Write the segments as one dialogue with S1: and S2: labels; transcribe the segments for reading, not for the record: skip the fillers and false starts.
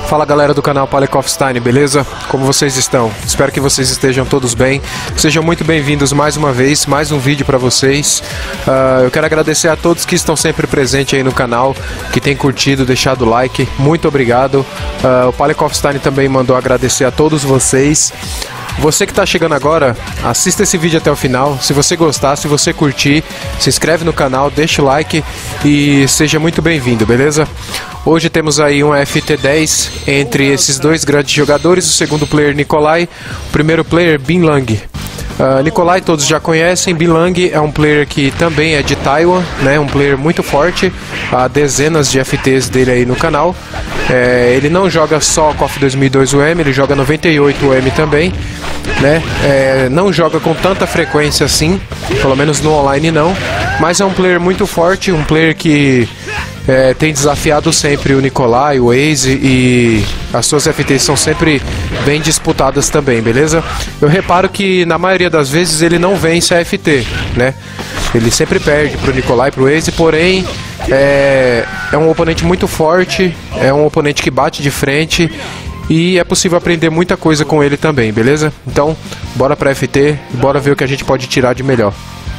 S1: Fala galera do canal Palekofstein, beleza? Como vocês estão? Espero que vocês estejam todos bem. Sejam muito bem-vindos mais uma vez, mais um vídeo para vocês. Eu quero agradecer a todos que estão sempre presentes aí no canal, que têm curtido, deixado o like. Muito obrigado. O Palekofstein também mandou agradecer a todos vocês. Você que está chegando agora, assista esse vídeo até o final. Se você gostar, se você curtir, se inscreve no canal, deixa o like e seja muito bem-vindo, beleza? Hoje temos aí um FT10 entre esses dois grandes jogadores, o segundo player Nikolai, o primeiro player Bin Lang. Nikolai todos já conhecem, Bin Lang é um player que também é de Taiwan, né? Um player muito forte, há dezenas de FTs dele aí no canal. Ele não joga só KOF 2002 UM, ele joga 98 UM também, né? Não joga com tanta frequência assim, pelo menos no online não, mas é um player muito forte, um player que tem desafiado sempre o Nikolai, o Ace, e as suas FTs são sempre bem disputadas também, beleza? Eu reparo que na maioria das vezes ele não vence a FT, né? Ele sempre perde pro Nikolai, pro Ace, porém é um oponente muito forte, é um oponente que bate de frente e é possível aprender muita coisa com ele também, beleza? Então, bora pra FT, bora ver o que a gente pode tirar de melhor.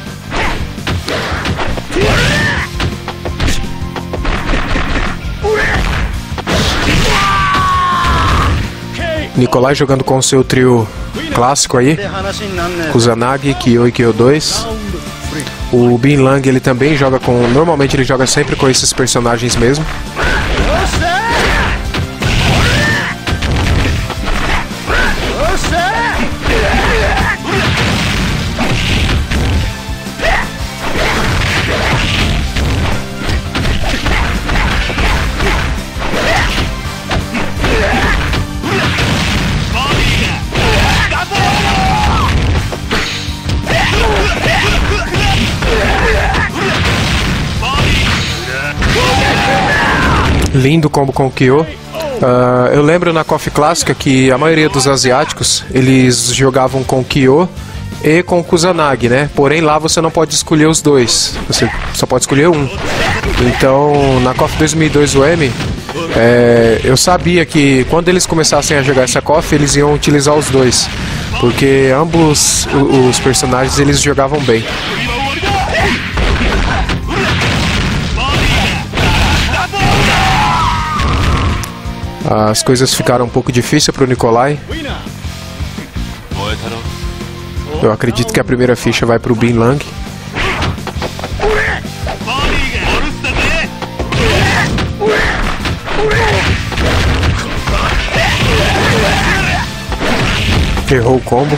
S1: Nikolai jogando com o seu trio clássico aí, Kusanagi, Kyo e Kyo 2. O Bin Lang ele também joga com... Normalmente ele joga sempre com esses personagens mesmo. Lindo combo com o Kyo. Eu lembro na KOF clássica que a maioria dos asiáticos eles jogavam com Kyo e com Kusanagi, né? Porém lá você não pode escolher os dois, você só pode escolher um. Então na KOF 2002 UM eu sabia que quando eles começassem a jogar essa KOF eles iam utilizar os dois, porque ambos os personagens eles jogavam bem. As coisas ficaram um pouco difíceis para o Nikolai. Eu acredito que a primeira ficha vai para o Bin Lang. Errou o combo.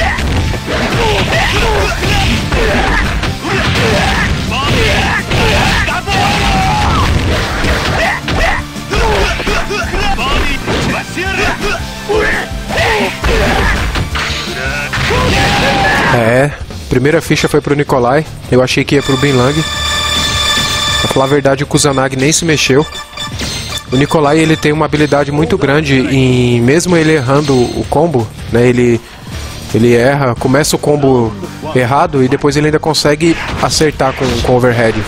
S1: Primeira ficha foi pro Nikolai. Eu achei que ia pro Bin Lang. Pra falar a verdade, o Kusanagi nem se mexeu. O Nikolai ele tem uma habilidade muito grande em, mesmo ele errando o combo, né, ele erra, começa o combo errado e depois ele ainda consegue acertar com overhead.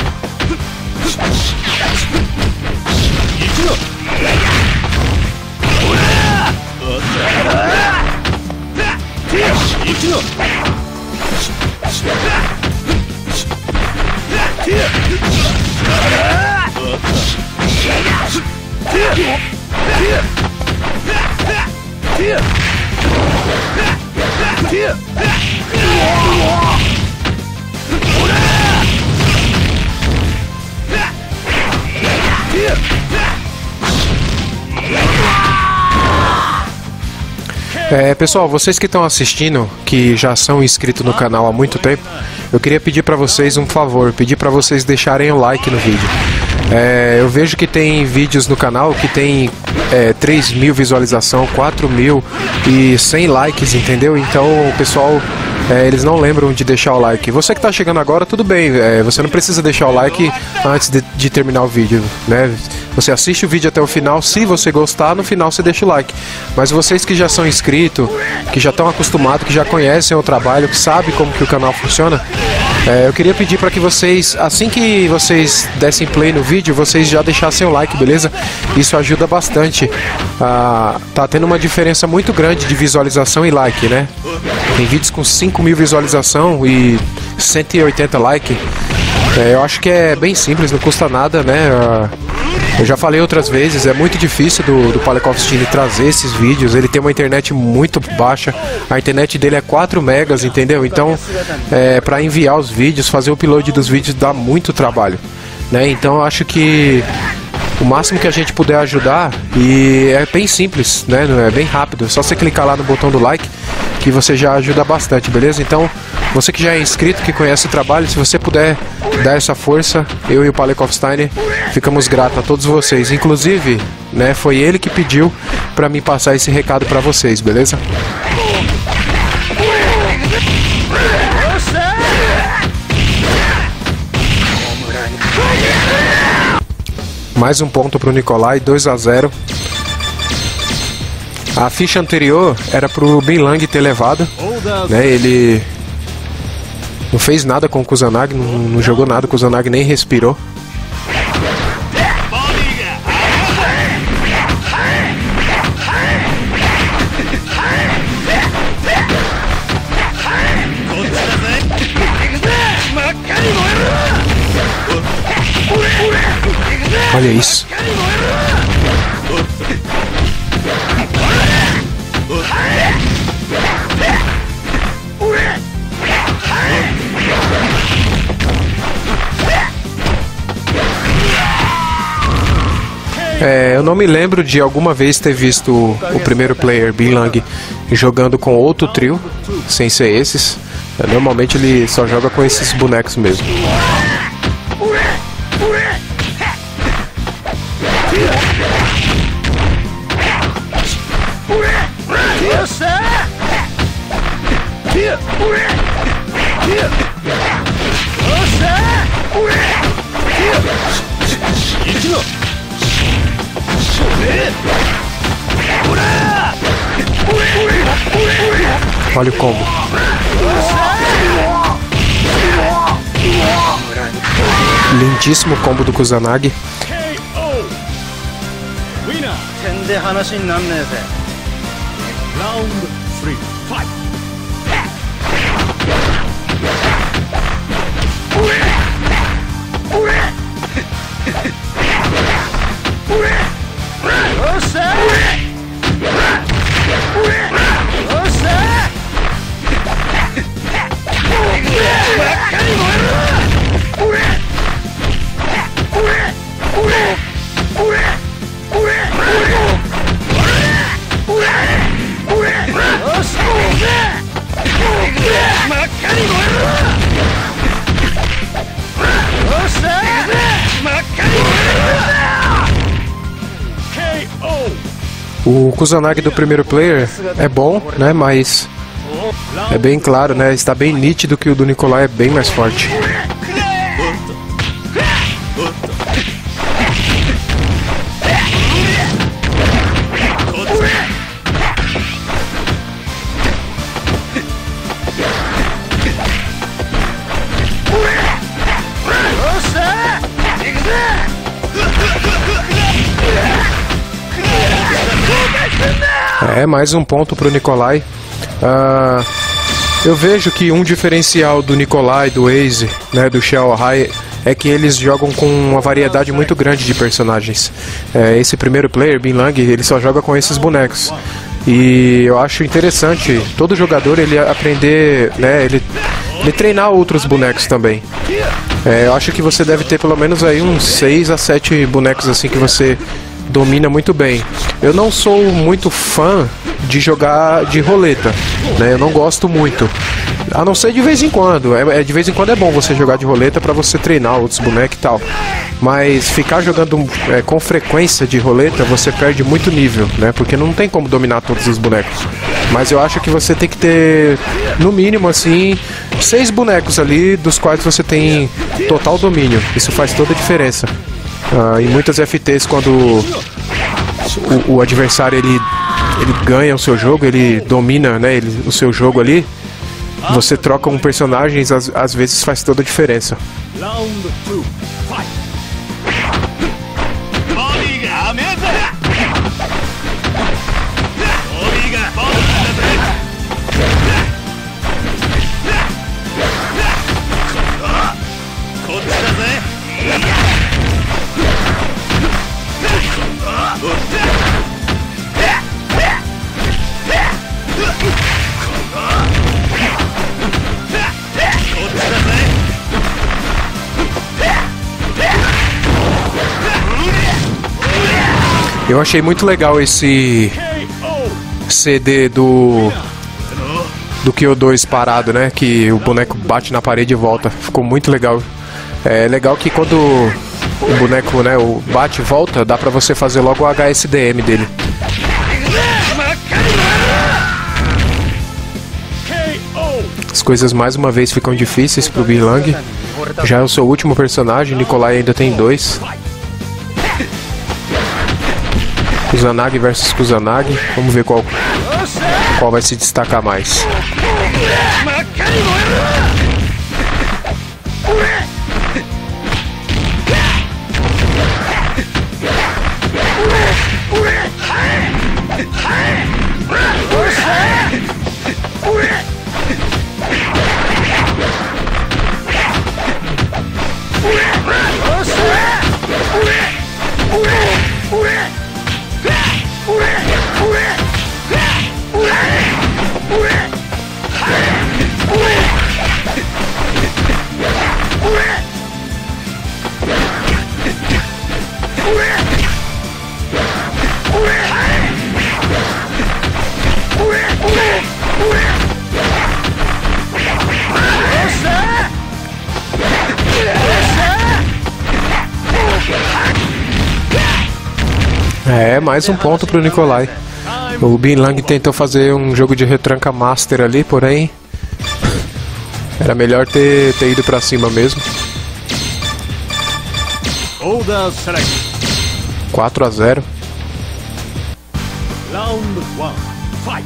S1: Pessoal, vocês que estão assistindo, que já são inscritos no canal há muito tempo, eu queria pedir para vocês um favor, pedir para vocês deixarem o like no vídeo. Eu vejo que tem vídeos no canal que tem 3.000 visualização, 4.000 e 100 likes, entendeu? Então o pessoal eles não lembram de deixar o like. Você que está chegando agora, tudo bem, você não precisa deixar o like antes de terminar o vídeo, né? Você assiste o vídeo até o final, se você gostar, no final você deixa o like. Mas vocês que já são inscritos, que já estão acostumados, que já conhecem o trabalho, que sabem como que o canal funciona, Eu queria pedir para que vocês, assim que vocês dessem play no vídeo, vocês já deixassem o like, beleza? Isso ajuda bastante. Tá tendo uma diferença muito grande de visualização e like, né? Tem vídeos com 5.000 visualização e 180 like. Eu acho que é bem simples, não custa nada, né? Eu já falei outras vezes, é muito difícil do Palekov trazer esses vídeos. Ele tem uma internet muito baixa, a internet dele é 4 megas, entendeu? Então, para enviar os vídeos, fazer o upload dos vídeos dá muito trabalho, né? Então, eu acho que o máximo que a gente puder ajudar, e é bem simples, né? É bem rápido, é só você clicar lá no botão do like que você já ajuda bastante, beleza? Então, você que já é inscrito, que conhece o trabalho, se você puder dar essa força, eu e o Palekov ficamos gratos a todos vocês. Inclusive, né, foi ele que pediu para mim passar esse recado para vocês, beleza? Mais um ponto para o Nikolai, 2-0. A ficha anterior era pro Bin Lang ter levado, né? Ele não fez nada com o Kusanagi, não jogou nada, o Kusanagi nem respirou. Olha isso. Eu não me lembro de alguma vez ter visto o primeiro player, Bin Lang, jogando com outro trio, sem ser esses. Normalmente ele só joga com esses bonecos mesmo. Olha o combo. Lindíssimo combo do Kusanagi. O Kusanagi do primeiro player é bom, né? Mas é bem claro, né? Está bem nítido que o do Nikolai é bem mais forte. Mais um ponto para o Nikolai. Eu vejo que um diferencial do Nikolai, do Ace, né, do Xiao Hai, é que eles jogam com uma variedade muito grande de personagens. Esse primeiro player, Bin Lang, ele só joga com esses bonecos. E eu acho interessante todo jogador ele aprender, né, ele treinar outros bonecos também. Eu acho que você deve ter pelo menos aí uns 6 a 7 bonecos assim que você domina muito bem. Eu não sou muito fã de jogar de roleta, né? Eu não gosto muito. A não ser de vez em quando. De vez em quando é bom você jogar de roleta pra você treinar outros bonecos e tal. Mas ficar jogando com frequência de roleta, você perde muito nível, né? Porque não tem como dominar todos os bonecos. Mas eu acho que você tem que ter, no mínimo, assim, 6 bonecos ali, dos quais você tem total domínio. Isso faz toda a diferença. Em muitas FTs, quando o adversário ele ganha o seu jogo, ele domina, né, o seu jogo ali, você troca um personagem, às vezes faz toda a diferença.
S2: Round 2, fight!
S1: Eu achei muito legal esse CD do Kyo 2 parado, né? Que o boneco bate na parede e volta. Ficou muito legal. É legal que quando o boneco, né, o bate e volta, dá pra você fazer logo o HSDM dele. As coisas mais uma vez ficam difíceis pro Bilang. Já é o seu último personagem, Nikolai ainda tem 2. Kusanagi versus Kusanagi. Vamos ver qual vai se destacar mais. É, mais um ponto pro Nikolai. O Bilang tentou fazer um jogo de retranca master ali, porém era melhor ter ido pra cima mesmo. 4-0.
S2: Round 1, fight!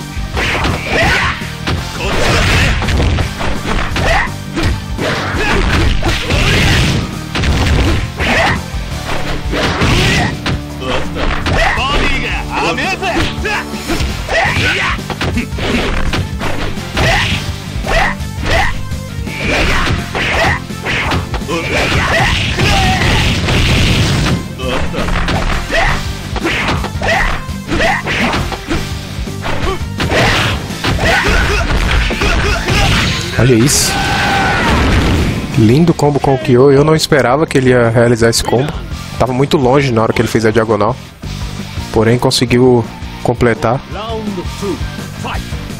S1: Olha isso. Lindo combo com o Kyo. Eu não esperava que ele ia realizar esse combo. Tava muito longe na hora que ele fez a diagonal. Porém conseguiu completar.
S2: Round 2, fight!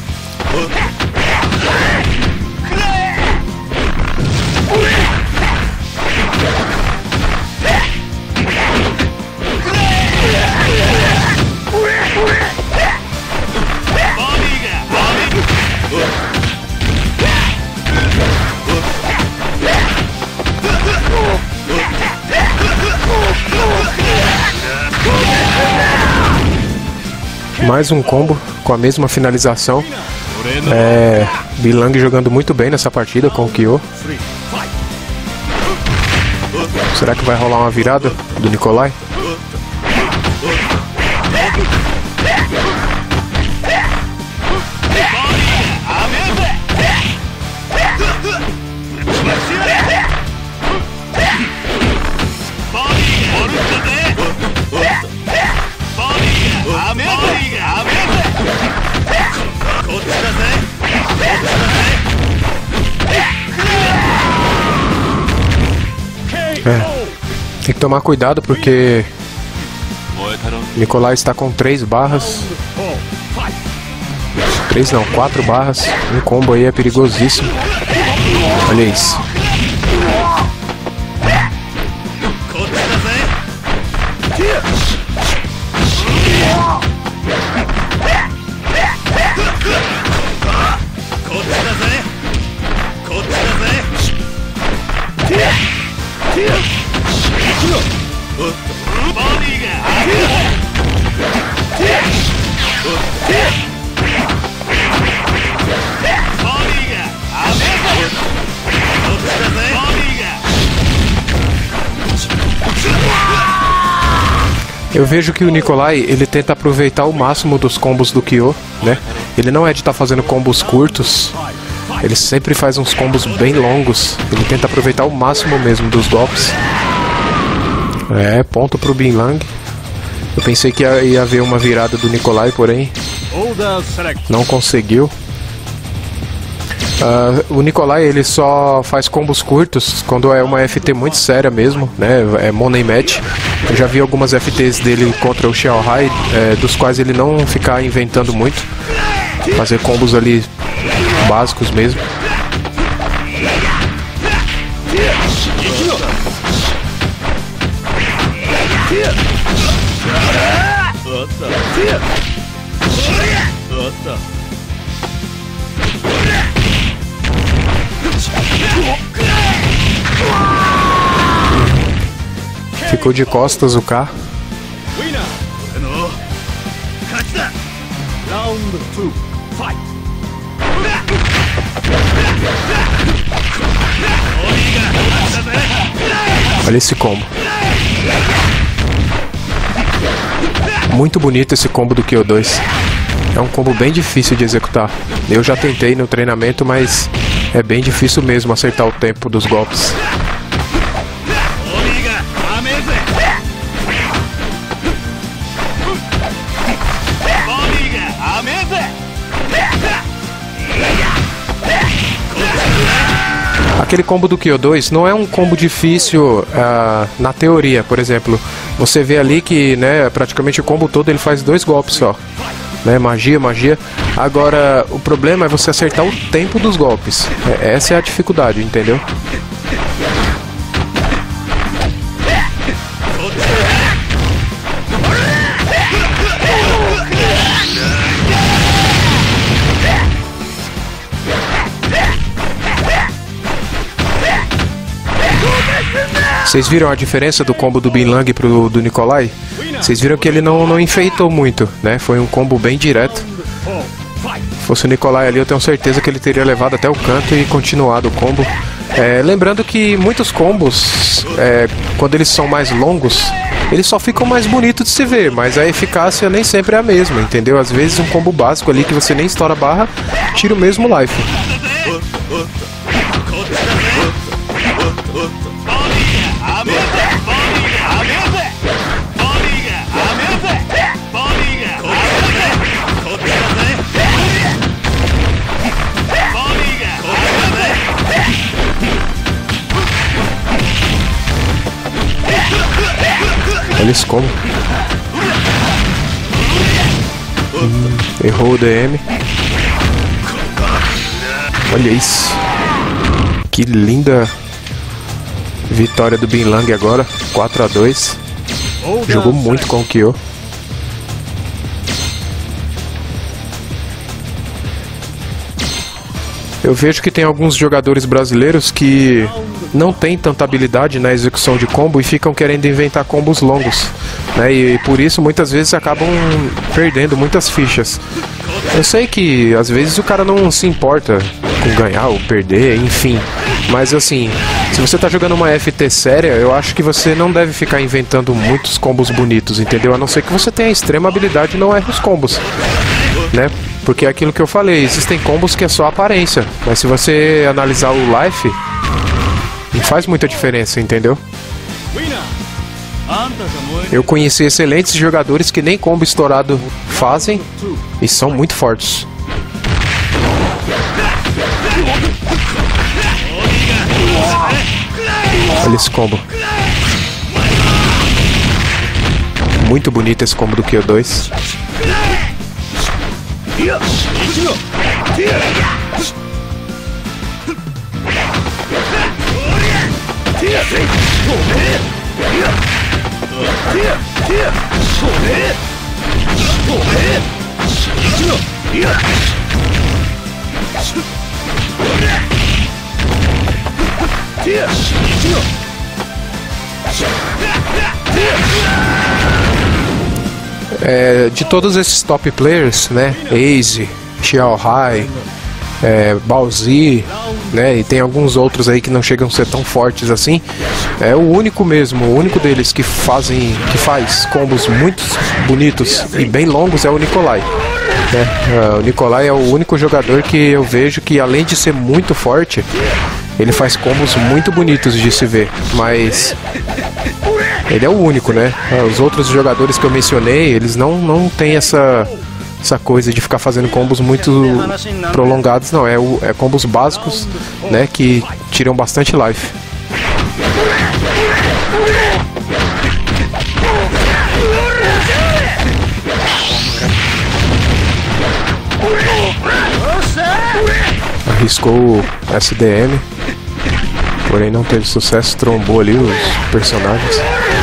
S1: Mais um combo com a mesma finalização. Bilang jogando muito bem nessa partida com o Kyo. Será que vai rolar uma virada do Nikolai? Tem que tomar cuidado porque Nikolai está com 3 barras. 3 não, 4 barras. Um combo aí é perigosíssimo. Olha isso. Eu vejo que o Nikolai, ele tenta aproveitar o máximo dos combos do Kyo, né? Ele não é de estar fazendo combos curtos, ele sempre faz uns combos bem longos. Ele tenta aproveitar o máximo mesmo dos golpes. Ponto pro Bin Lang. Eu pensei que ia haver uma virada do Nikolai, porém não conseguiu. O Nikolai, ele só faz combos curtos quando é uma FT muito séria mesmo, né? É Money Match. Eu já vi algumas FTs dele contra o Xiao Hai, dos quais ele não fica inventando muito, fazer combos ali básicos mesmo. Ficou de costas o K.
S2: Round 2, fight!
S1: Olha esse combo. Muito bonito esse combo do Kyo 2. É um combo bem difícil de executar. Eu já tentei no treinamento, mas é bem difícil mesmo acertar o tempo dos golpes. Aquele combo do Kyo 2 não é um combo difícil na teoria, por exemplo. Você vê ali que, né, praticamente o combo todo ele faz 2 golpes só. Né, magia. Agora, o problema é você acertar o tempo dos golpes. Essa é a dificuldade, entendeu? Vocês viram a diferença do combo do Bin Lang pro do Nikolai? Vocês viram que ele não enfeitou muito, né? Foi um combo bem direto. Se fosse o Nikolai ali, eu tenho certeza que ele teria levado até o canto e continuado o combo. Lembrando que muitos combos, quando eles são mais longos, eles só ficam mais bonitos de se ver, mas a eficácia nem sempre é a mesma, entendeu? Às vezes um combo básico ali que você nem estoura a barra, tira o mesmo life. Olha esse combo. Errou o DM. Olha isso. Que linda vitória do Bin Lang agora. 4-2. Jogou muito com o Kyo. Eu vejo que tem alguns jogadores brasileiros que não tem tanta habilidade na execução de combo e ficam querendo inventar combos longos, né? E por isso muitas vezes acabam perdendo muitas fichas. Eu sei que às vezes o cara não se importa com ganhar ou perder, enfim, mas assim, se você tá jogando uma FT séria, eu acho que você não deve ficar inventando muitos combos bonitos, entendeu? A não ser que você tenha extrema habilidade e não erre os combos, né? Porque é aquilo que eu falei, existem combos que é só aparência, mas se você analisar o life, não faz muita diferença, entendeu? Eu conheci excelentes jogadores que nem combo estourado fazem e são muito fortes. Olha esse combo. Muito bonito esse combo do Kyo 2. De todos esses top players, né? Ace, Xiao Hai, Baozi, né? E tem alguns outros aí que não chegam a ser tão fortes assim. É o único mesmo, o único deles que faz combos muito bonitos e bem longos é o Nikolai. O Nikolai é o único jogador que eu vejo que, além de ser muito forte, ele faz combos muito bonitos de se ver, mas ele é o único, né? Os outros jogadores que eu mencionei, eles não têm essa coisa de ficar fazendo combos muito prolongados, não. É combos básicos, né? Que tiram bastante life. Arriscou o SDM, porém não teve sucesso, trombou ali os personagens.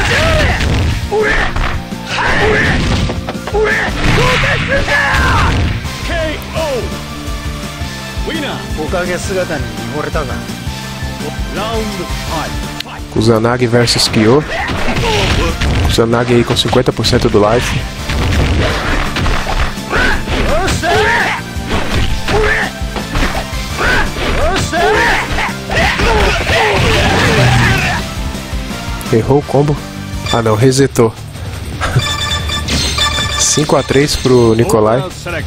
S1: Kusanagi versus Kyo. Kusanagi aí com 50% do life. Errou o combo. Ah não, resetou. 5-3 pro Nikolai.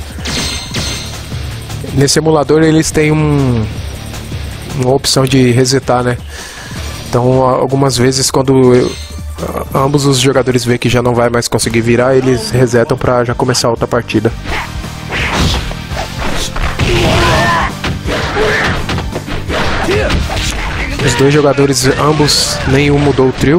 S1: Nesse emulador eles têm uma opção de resetar, né? Então algumas vezes quando ambos os jogadores veem que já não vai mais conseguir virar, eles resetam pra já começar outra partida. Os dois jogadores, ambos, nenhum mudou o trio.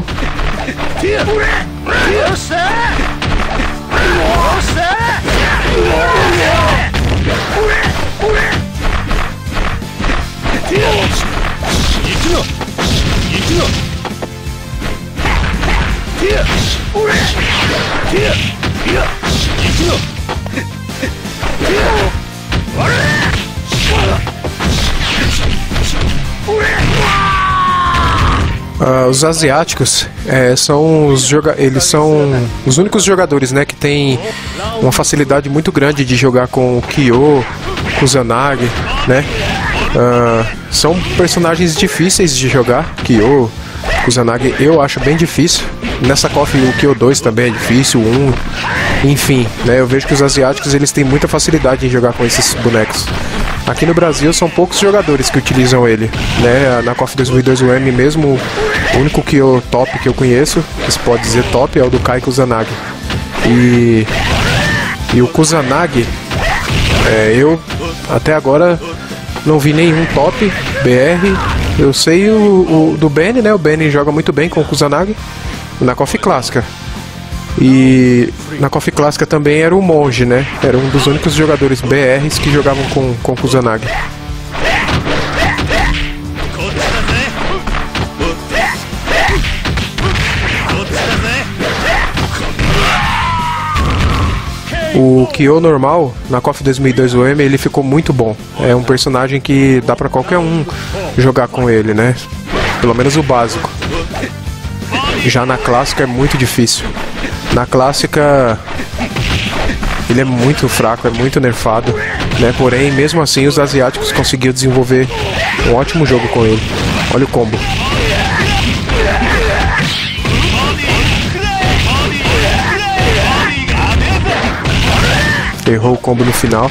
S1: Os asiáticos eles são os únicos jogadores, né, que tem uma facilidade muito grande de jogar com o Kyo, Kusanagi, né? São personagens difíceis de jogar. Kyo, Kusanagi eu acho bem difícil. Nessa KOF o Kyo 2 também é difícil, enfim, né? Eu vejo que os asiáticos eles têm muita facilidade em jogar com esses bonecos. Aqui no Brasil são poucos jogadores que utilizam ele, né? Na KOF 2002 UM mesmo, o único Kyo top que eu conheço, que se pode dizer top, é o do Kai Kusanagi. E o Kusanagi, eu até agora não vi nenhum top BR. Eu sei o do Benny, né? O Benny joga muito bem com o Kusanagi na KOF clássica. E na KOF clássica também era o Monge, né? Era um dos únicos jogadores BRs que jogavam com Kusanagi. O Kyo normal, na KOF 2002 UM, ele ficou muito bom. É um personagem que dá pra qualquer um jogar com ele, né? Pelo menos o básico. Já na clássica é muito difícil. Na clássica ele é muito fraco, é muito nerfado, né? Porém, mesmo assim, os asiáticos conseguiram desenvolver um ótimo jogo com ele. Olha o combo. Errou o combo no final.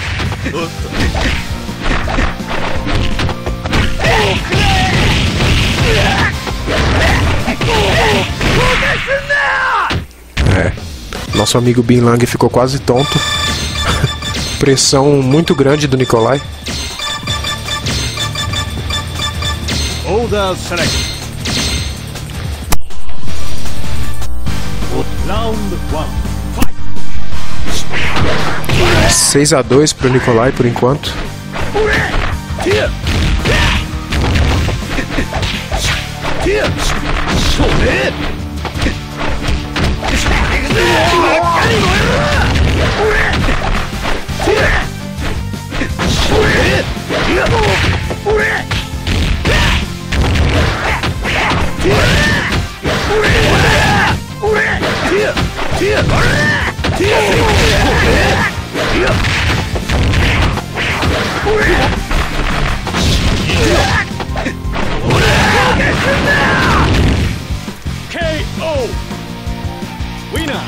S1: Nosso amigo Bin Lang ficou quase tonto. Pressão muito grande do Nikolai.
S2: Order select. Round 1. Fight.
S1: 6-2 pro Nikolai por enquanto.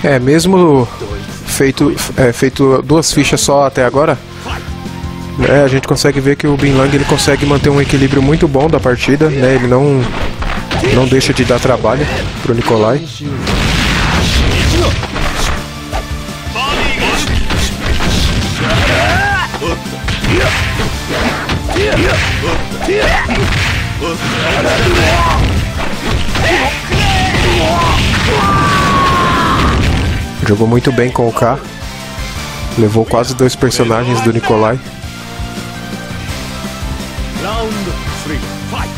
S1: Mesmo feito 2 fichas só até agora, a gente consegue ver que o Bin Lang ele consegue manter um equilíbrio muito bom da partida, né? Ele não deixa de dar trabalho pro Nikolai. Jogou muito bem com o K. Levou quase 2 personagens do Nikolai.
S2: Round 3, fight!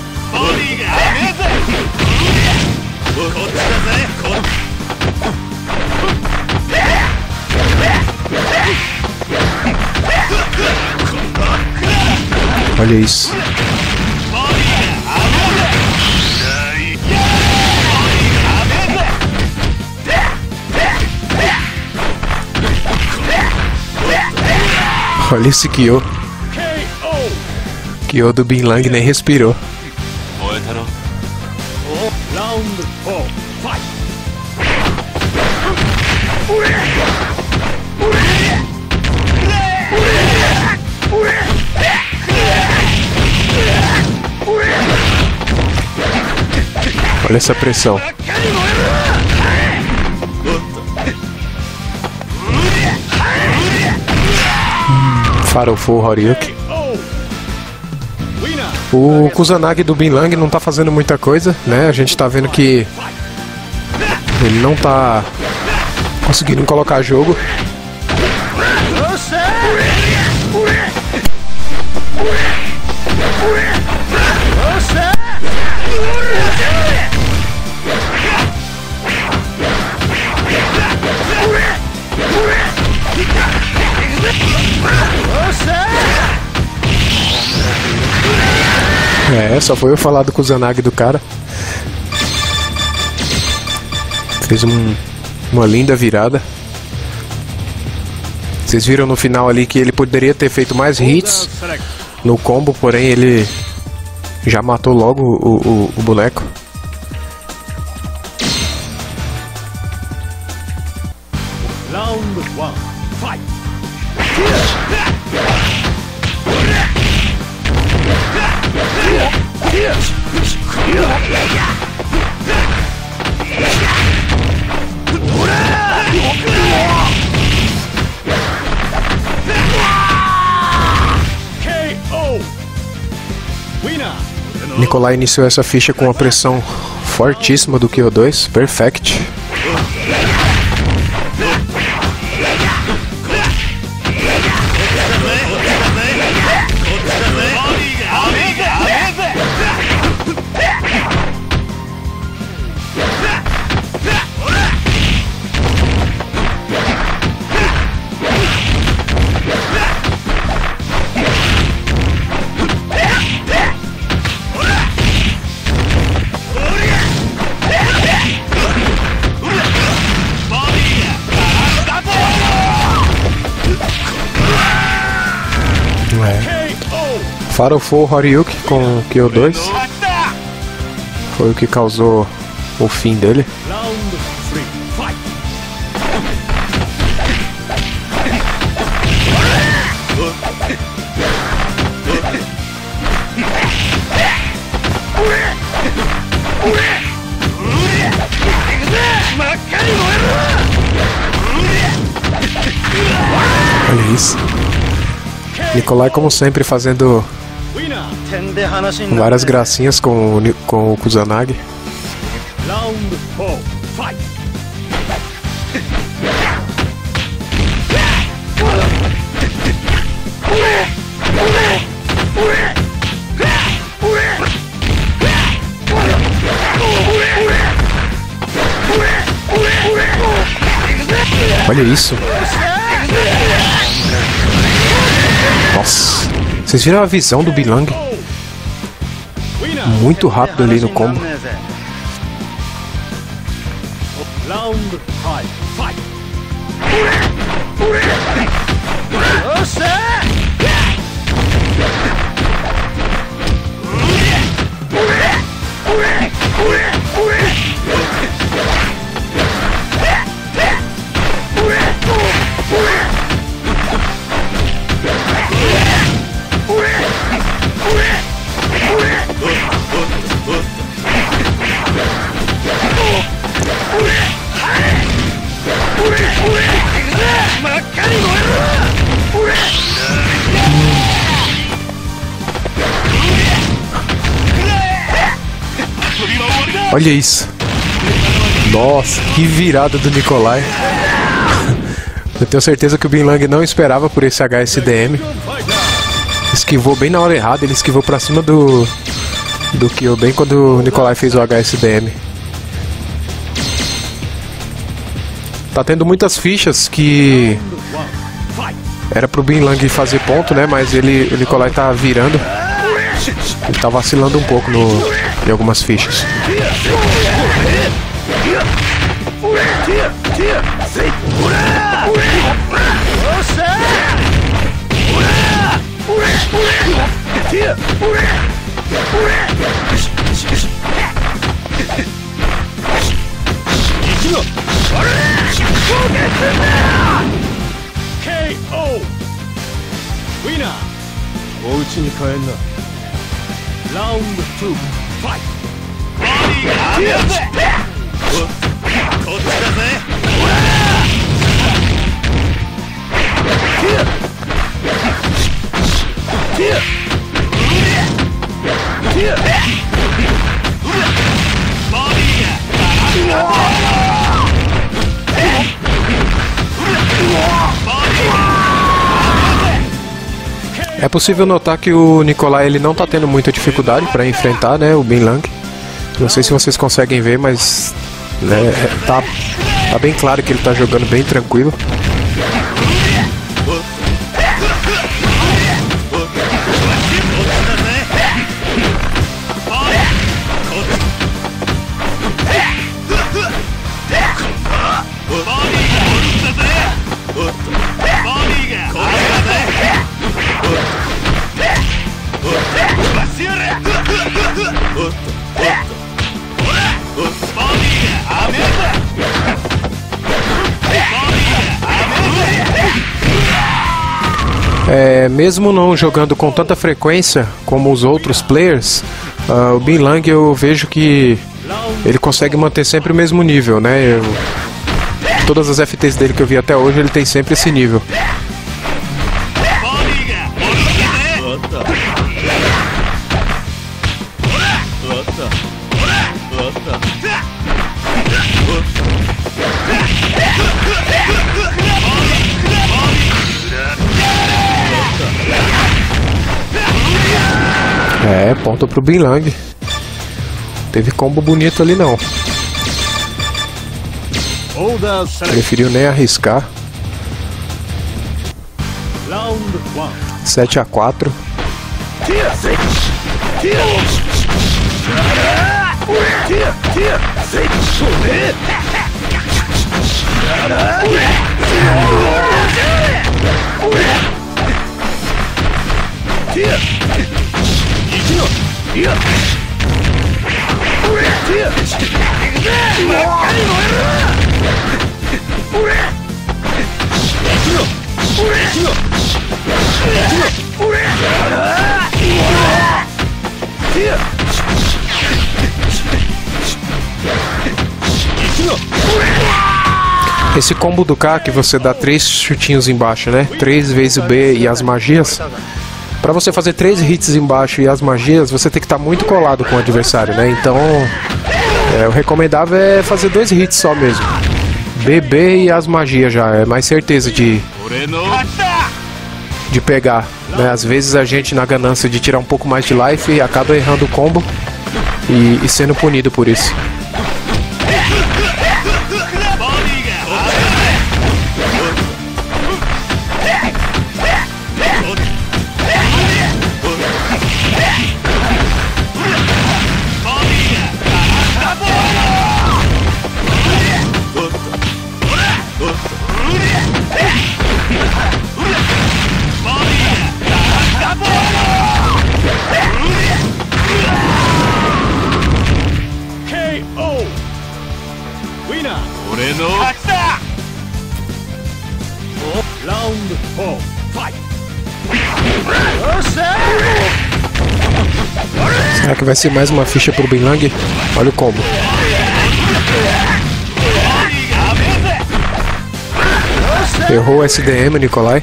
S1: Olha isso. Olha esse Kyo. Kyo do Bin Lang nem respirou.
S2: Round 4, fight!
S1: Olha essa pressão. Farofou o Horyuken. O Kusanagi do Bin Lang não tá fazendo muita coisa, né? A gente tá vendo que ele não tá conseguindo colocar jogo. Só foi eu falar do Kusanagi do cara. Fez uma linda virada. Vocês viram no final ali que ele poderia ter feito mais hits no combo, porém ele já matou logo o boneco.
S2: Round 1, fight!
S1: Nikolai iniciou essa ficha com uma pressão fortíssima do Kyo2, perfect. Farofou o Horyuken com o Kyo2. Foi o que causou o fim dele.
S2: Round 3, fight!
S1: Olha isso. Nikolai, como sempre, fazendo várias gracinhas com o Kusanagi.
S2: Round 4, fight!
S1: Olha isso. Nossa. Vocês viram a visão do Bin Lang? Muito rápido ali no combo.
S2: Round 5, fight!
S1: Olha isso. Nossa, que virada do Nikolai. Eu tenho certeza que o Bin Lang não esperava por esse HSDM. Esquivou bem na hora errada, ele esquivou pra cima do Kyo, bem quando o Nikolai fez o HSDM. Tá tendo muitas fichas que era pro Bin Lang fazer ponto, né? Mas o Nikolai tá virando. Ele tá vacilando um pouco em algumas fichas.
S2: KO! Winner! お家に帰んな。ラウンド2、ファイト。こっちだぜ。
S1: É possível notar que o Nikolai ele não tá tendo muita dificuldade para enfrentar, né, o Bin Lang. Não sei se vocês conseguem ver, mas né, tá bem claro que ele tá jogando bem tranquilo. Mesmo não jogando com tanta frequência como os outros players, o Bin Lang eu vejo que ele consegue manter sempre o mesmo nível, né? Todas as FTs dele que eu vi até hoje, ele tem sempre esse nível. Ponto pro Bin Lang. Teve combo bonito ali não. Preferiu nem arriscar. 7-4. Esse combo do K que você dá 3 chutinhos embaixo, né? 3 vezes o B e as magias. Pra você fazer 3 hits embaixo e as magias, você tem que estar muito colado com o adversário, né? Então, o recomendável é fazer 2 hits só mesmo. BB e as magias já, é mais certeza de pegar, né? Às vezes a gente, na ganância de tirar um pouco mais de life, acaba errando o combo e sendo punido por isso. Será que vai ser mais uma ficha pro Binlang? Olha o combo. Errou o SDM, Nikolai.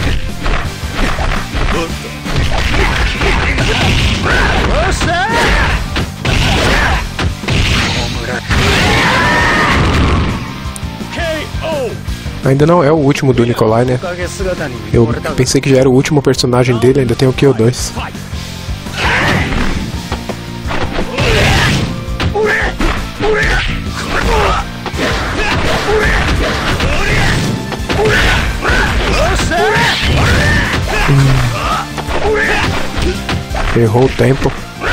S1: Ainda não é o último do Nikolai, né? Eu pensei que já era o último personagem dele, ainda tem o KO 2. Errou o tempo.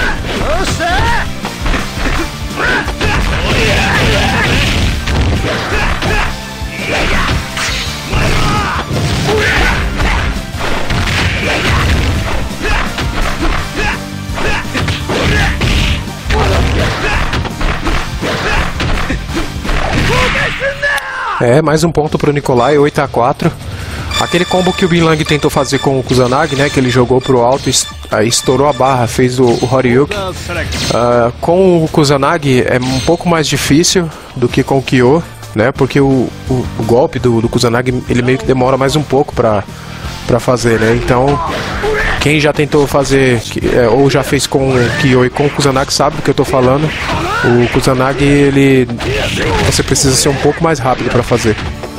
S1: É, mais um ponto pro Nikolai, 8-4. Aquele combo que o Binlang tentou fazer com o Kusanagi, né, que ele jogou pro alto, aí estourou a barra, fez o Horyuken. Com o Kusanagi é um pouco mais difícil do que com o Kyo, né, porque o golpe do Kusanagi, ele meio que demora mais um pouco pra fazer, né, então quem já tentou fazer, ou já fez com o Kyo e com o Kusanagi sabe do que eu tô falando. O Kusanagi, você precisa ser um pouco mais rápido pra fazer.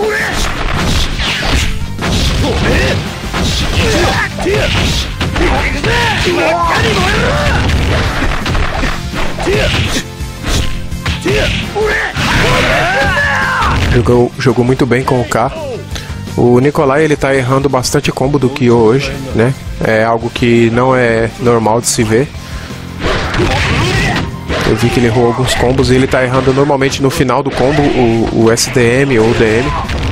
S1: Jogou muito bem com o K. O Nikolai, ele tá errando bastante combo do Kyo hoje, né? É algo que não é normal de se ver. Eu vi que ele errou alguns combos e ele tá errando normalmente no final do combo o SDM ou o DM.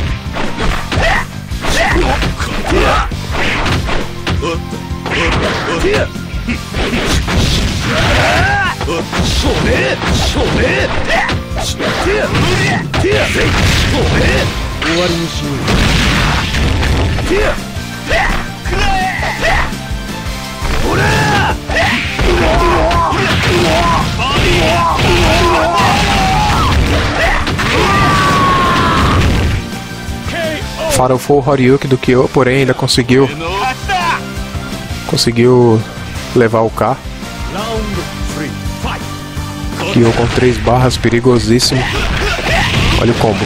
S1: Farofou o Horyuken do Kyo, porém ainda conseguiu levar o K. Kyo com 3 barras, perigosíssimo. Olha o combo.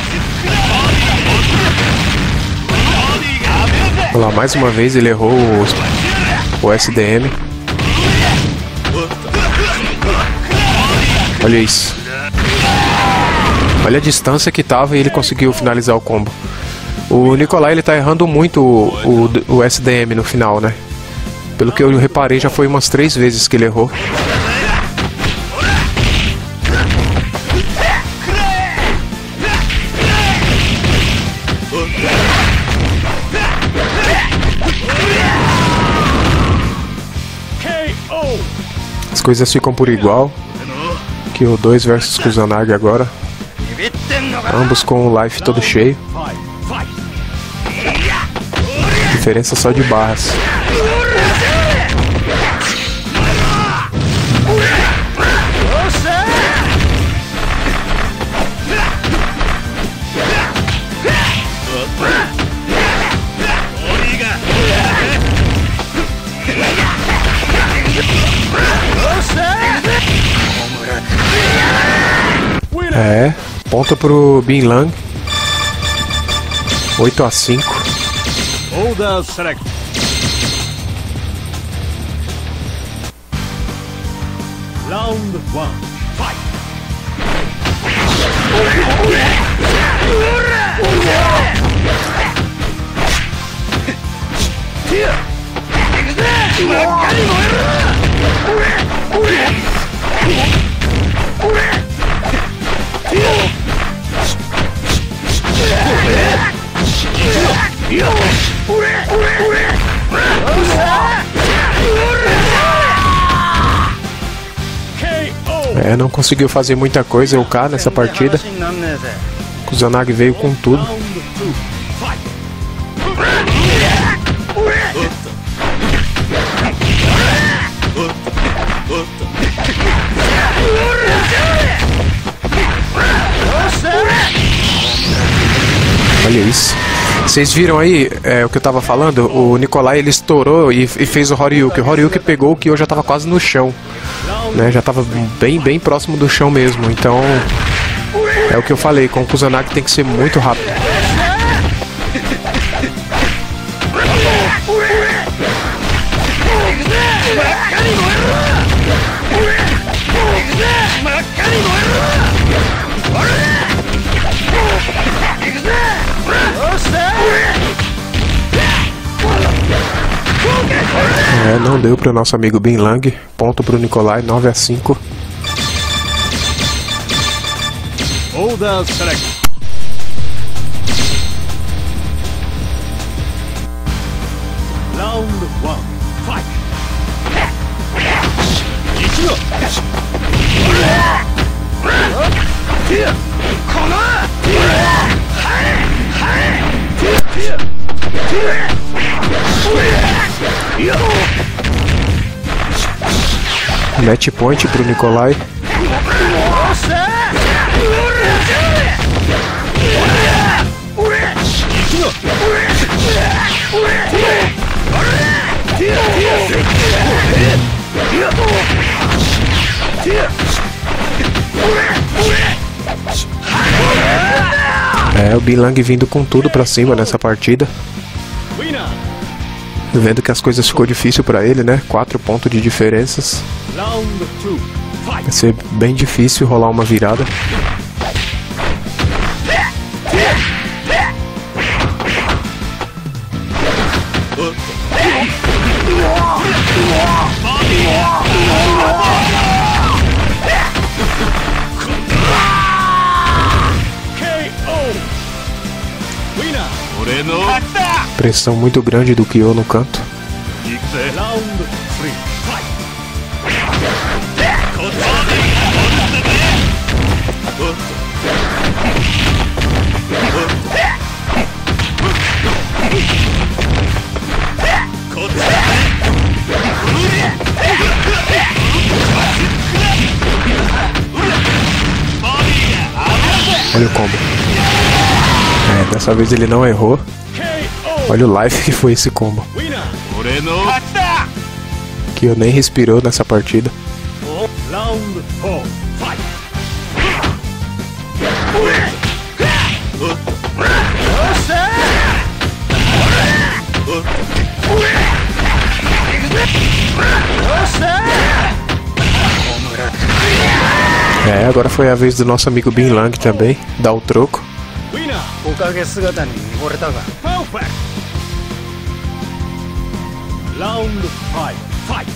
S1: Olha lá, mais uma vez ele errou o SDM. Olha isso. Olha a distância que tava e ele conseguiu finalizar o combo. O Nikolai, ele tá errando muito o SDM no final, né? Pelo que eu reparei, já foi umas 3 vezes que ele errou. As coisas ficam por igual. Kyo 2 versus Kusanagi agora. Ambos com o life todo cheio. Diferença só de barras. É, ponto pro Binlang. 8-5.
S2: Order select. Round 1. Fight.
S1: É, não conseguiu fazer muita coisa o K nessa partida. Kusanagi veio com tudo. Olha isso. Vocês viram aí o que eu tava falando? O Nikolai ele estourou e fez o Horyuki. O Horyuki pegou o Kyo, já tava quase no chão, né? Já tava bem próximo do chão mesmo. Então é o que eu falei, com o Kusanagi tem que ser muito rápido. Não deu para o nosso amigo Bin Lang. Ponto para o Nikolai, 9-5.
S2: Order select. Round 1, fight.
S1: Match point pro Nikolai. O Bin Lang vindo com tudo pra cima nessa partida. Vendo que as coisas ficou difícil pra ele, né? 4 pontos de diferenças. Vai ser bem difícil rolar uma virada. Pressão muito grande do Kyo no canto. Olha o combo. Dessa vez ele não errou. Olha o life que foi esse combo. Kyo nem respirou nessa partida. Agora foi a vez do nosso amigo Bin Lang também, dar o troco.
S2: Round 5, fight.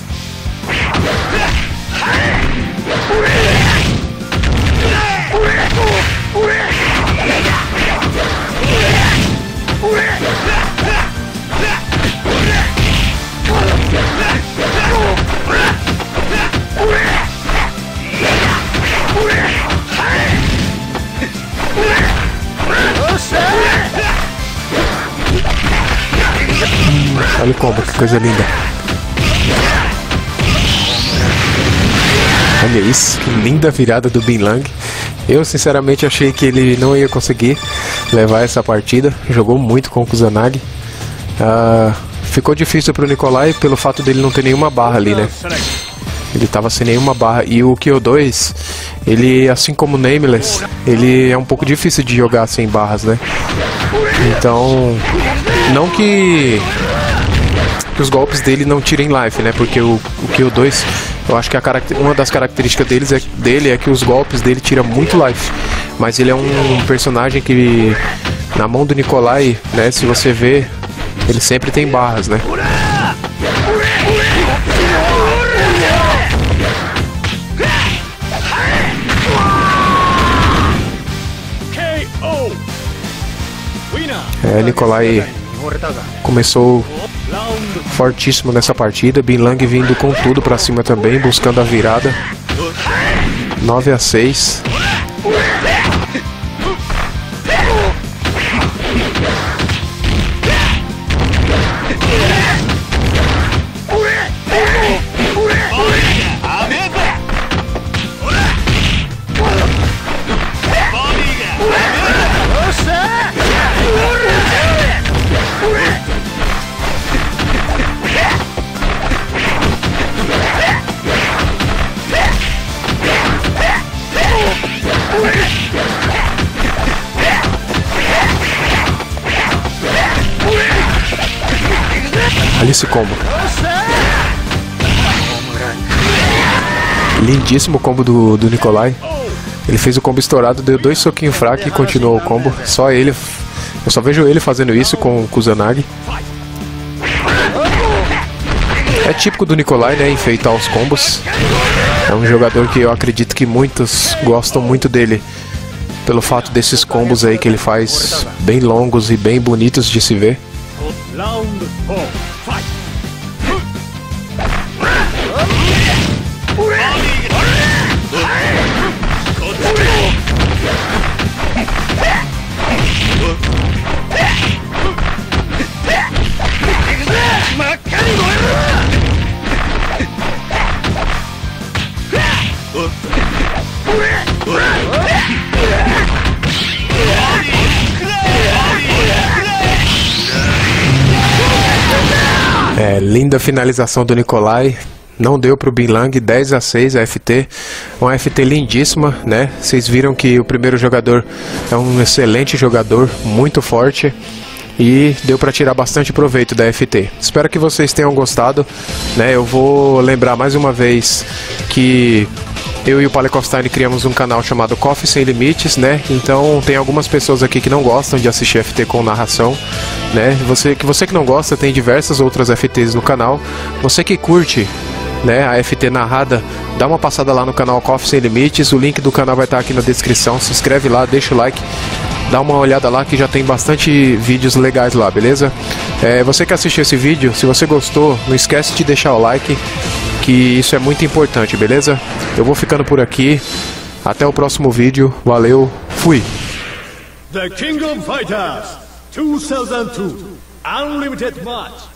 S1: Olha o combo, que coisa linda. Olha isso, que linda virada do Bin Lang. Eu sinceramente achei que ele não ia conseguir levar essa partida. Jogou muito com o Kusanagi. Ficou difícil para o Nikolai pelo fato dele não ter nenhuma barra ali, né? Ele tava sem nenhuma barra. E o Kyo 2, ele, assim como o Nameless, ele é um pouco difícil de jogar sem barras, né? Então, não que os golpes dele não tirem life, né? Porque o Kyo 2, eu acho que uma das características dele é que os golpes dele tiram muito life. Mas ele é um personagem que, na mão do Nikolai, né? Se você vê, ele sempre tem barras, né? Nikolai começou fortíssimo nessa partida. Bin Lang vindo com tudo pra cima também, buscando a virada. 9-6. Olha esse combo. Lindíssimo o combo do Nikolai. Ele fez o combo estourado, deu 2 soquinhos fracos e continuou o combo. Só ele. Eu só vejo ele fazendo isso com o Kusanagi. É típico do Nikolai, né? Enfeitar os combos. É um jogador que eu acredito que muitos gostam muito dele. Pelo fato desses combos aí que ele faz bem longos e bem bonitos de se ver. Linda finalização do Nikolai. Não deu para o Bin Lang, 10-6 a FT. Uma FT lindíssima, né? Vocês viram que o primeiro jogador é um excelente jogador, muito forte. E deu para tirar bastante proveito da FT. Espero que vocês tenham gostado, né? Eu vou lembrar mais uma vez que eu e o Palekovstein criamos um canal chamado Coffee Sem Limites, né? Então tem algumas pessoas aqui que não gostam de assistir FT com narração, né? Você que não gosta, tem diversas outras FTs no canal. Você que curte, né, a FT narrada, dá uma passada lá no canal Coffee Sem Limites. O link do canal vai estar aqui na descrição. Se inscreve lá, deixa o like, dá uma olhada lá que já tem bastante vídeos legais lá, beleza? Você que assistiu esse vídeo, se você gostou, não esquece de deixar o like, que isso é muito importante, beleza? Eu vou ficando por aqui. Até o próximo vídeo. Valeu, fui!
S2: The King of Fighters 2002 Unlimited Match